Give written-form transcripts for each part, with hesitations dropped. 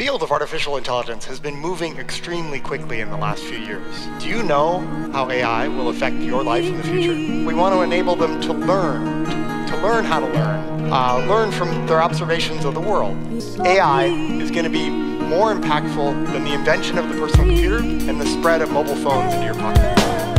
field of artificial intelligence has been moving extremely quickly in the last few years. Do you know how AI will affect your life in the future? We want to enable them to learn how to learn from their observations of the world. AI is going to be more impactful than the invention of the personal computer and the spread of mobile phones into your pocket.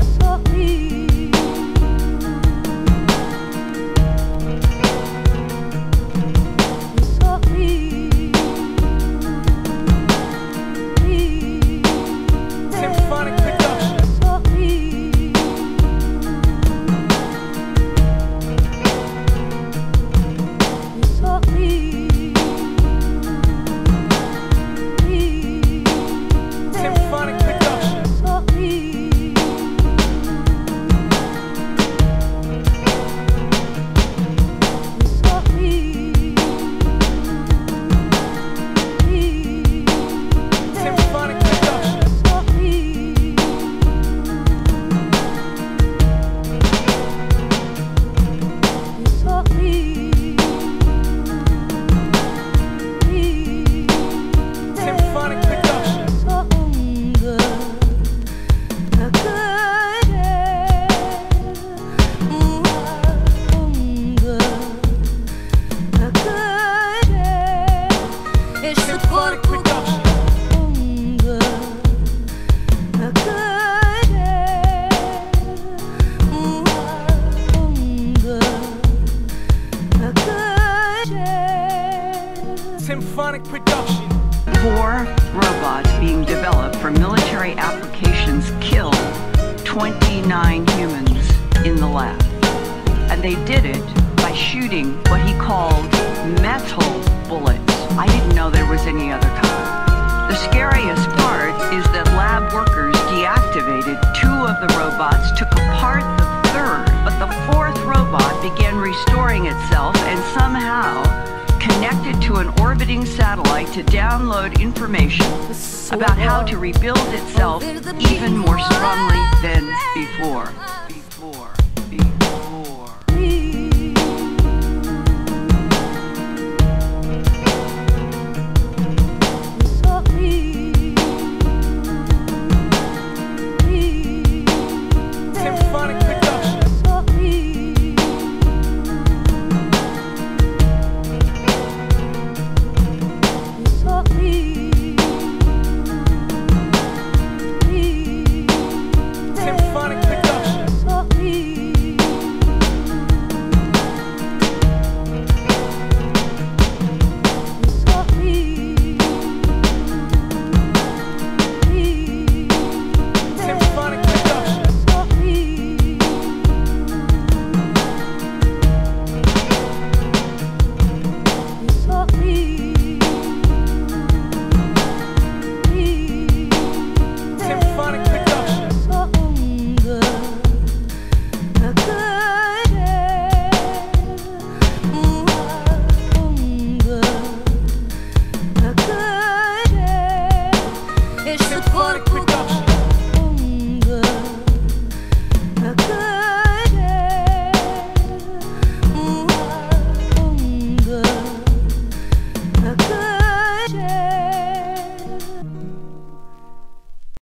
Symphonic production. 4 robots being developed for military applications killed 29 humans in the lab. And they did it by shooting what he called metal bullets. I didn't know there was any other kind. The scariest part is that lab workers deactivated 2 of the robots, took apart the 3rd, but the 4th robot began restoring itself and somehow connected to an orbiting satellite to download information about how to rebuild itself even more strongly than before.